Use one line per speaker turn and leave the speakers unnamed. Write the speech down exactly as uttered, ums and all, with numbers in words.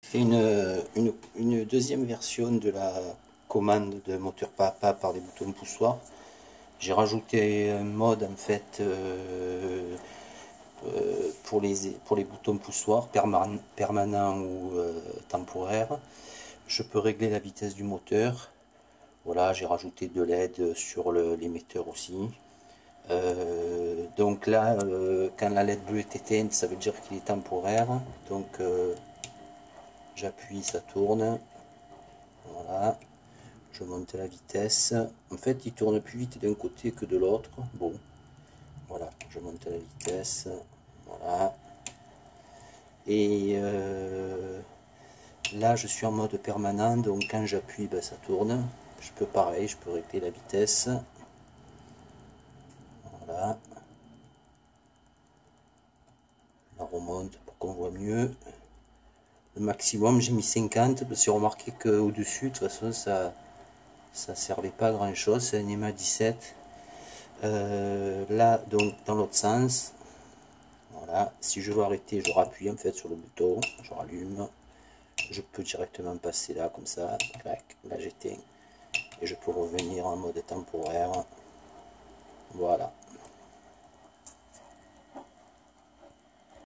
Fait une, une, une deuxième version de la commande de moteur papa par des boutons poussoirs. J'ai rajouté un mode en fait euh, euh, pour, les, pour les boutons poussoirs perman permanents ou euh, temporaires. Je peux régler la vitesse du moteur. Voilà, j'ai rajouté de L E D sur l'émetteur aussi. Euh, donc là, euh, quand la L E D bleue est éteinte, ça veut dire qu'il est temporaire. Donc euh, j'appuie, ça tourne. Voilà, je monte la vitesse. En fait, il tourne plus vite d'un côté que de l'autre. Bon, voilà, je monte la vitesse. Voilà. Et euh, là, je suis en mode permanent, donc quand j'appuie, ben, ça tourne. Je peux pareil, je peux régler la vitesse. Voilà. La remonte pour qu'on voit mieux. Le maximum, j'ai mis cinquante, parce que j'ai remarqué qu'au-dessus, de toute façon, ça ça servait pas à grand chose. C'est un E M A dix-sept. Euh, là, donc, dans l'autre sens. Voilà. Si je veux arrêter, je rappuie en fait sur le bouton. Je rallume. Je peux directement passer là, comme ça. Clac. Là, j'éteins. Et je peux revenir en mode temporaire. Voilà.